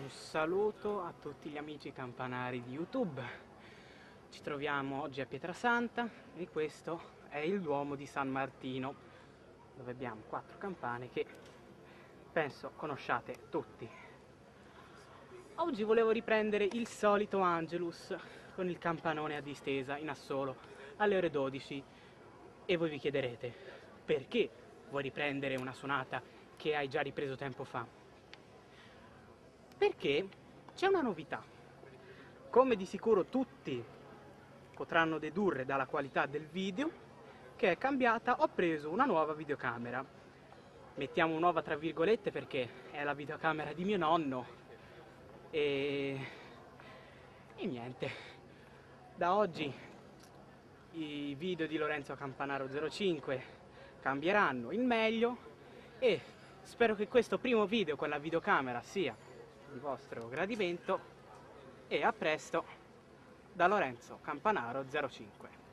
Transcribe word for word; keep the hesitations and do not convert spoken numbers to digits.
Un saluto a tutti gli amici campanari di YouTube. Ci troviamo oggi a Pietrasanta e questo è il Duomo di San Martino, dove abbiamo quattro campane che penso conosciate tutti. Oggi volevo riprendere il solito Angelus con il campanone a distesa in assolo alle ore dodici e voi vi chiederete: perché vuoi riprendere una suonata che hai già ripreso tempo fa? Perché c'è una novità. Come di sicuro tutti potranno dedurre dalla qualità del video che è cambiata, ho preso una nuova videocamera. Mettiamo nuova tra virgolette perché è la videocamera di mio nonno e, e niente, da oggi i video di Lorenzo Campanaro zero cinque cambieranno in meglio e spero che questo primo video con la videocamera sia di vostro gradimento e a presto da Lorenzo Campanaro zero cinque.